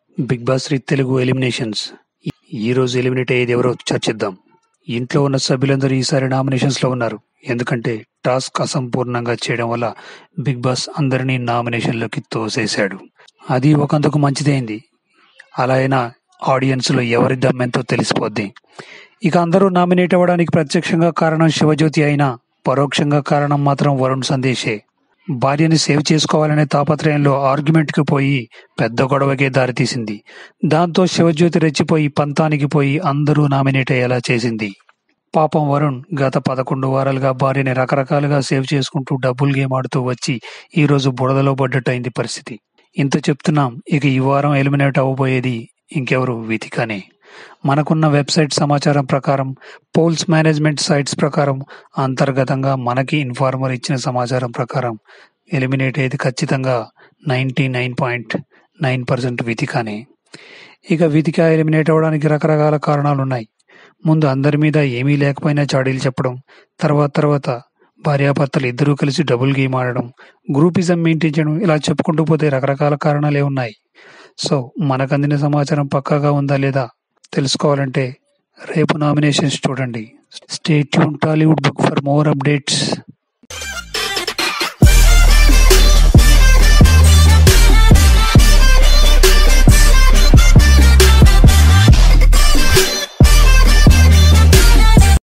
Big boss Telugu eliminations. ఈ రోజు eliminate అయ్యేది ఎవరో చర్చిద్దాం. ఇంట్లో ఉన్న సభ్యులందరూ ఈసారి నామినేషన్స్ లో ఉన్నారు. ఎందుకంటే టాస్క్ అసంపూర్ణంగా చేయడం వల్ల బిగ్ బాస్ అందరినీ నామినేషన్లోకి తోసేశాడు. అది ఒకందుకు మంచిదైంది. అలా అయినా ఆడియన్స్ లో ఎవరి దమ్మెంతో తెలిసిపోద్ది. ఇక అందరూ నామినేట్ అవ్వడానికి ప్రత్యక్షంగా కారణం శివజ్యోతి అయినా పరోక్షంగా కారణం మాత్రం వరుణ్ సందేశే. భార్యని సేవ్ చేసుకోవాలనే తాపత్రయంలో ఆర్గ్యుమెంట్కి పోయి పెద్ద గొడవకే దారితీసింది. దాంతో శివజ్యోతి రెచ్చిపోయి పంతానికి పోయి అందరూ నామినేట్ అయ్యేలా చేసింది. పాపం వరుణ్ గత 11 వారాలుగా భార్యని రకరకాలుగా సేవ్ చేసుకుంటూ డబ్బులు గేమ్ ఆడుతూ వచ్చి ఈ రోజు బురదలో పడ్డట్టు అయింది పరిస్థితి. ఇంత చెప్తున్నాం, ఇక ఈ వారం ఎలిమినేట్ అవ్వబోయేది ఇంకెవరు, వితికానే. మనకున్న వెబ్సైట్ సమాచారం ప్రకారం, పోల్స్ మేనేజ్మెంట్ సైట్స్ ప్రకారం, అంతర్గతంగా మనకి ఇన్ఫార్మర్ ఇచ్చిన సమాచారం ప్రకారం ఎలిమినేట్ అయ్యేది ఖచ్చితంగా 99.9% వితికానే. ఇక వితిక ఎలిమినేట్ అవ్వడానికి రకరకాల కారణాలున్నాయి. ముందు అందరి మీద ఏమీ లేకపోయినా చాడీలు చెప్పడం, తర్వాత భార్యాభర్తలు ఇద్దరూ కలిసి డబుల్ గేమ్ ఆడడం, గ్రూపిజం మెయింటైన్ చేయడం, ఇలా చెప్పుకుంటూ పోతే రకరకాల కారణాలే ఉన్నాయి. సో మనకు అందిన సమాచారం పక్కాగా ఉందా లేదా తెలుసుకోవాలంటే రేపు నామినేషన్స్ చూడండి. Stay tune Tollywood book for more updates.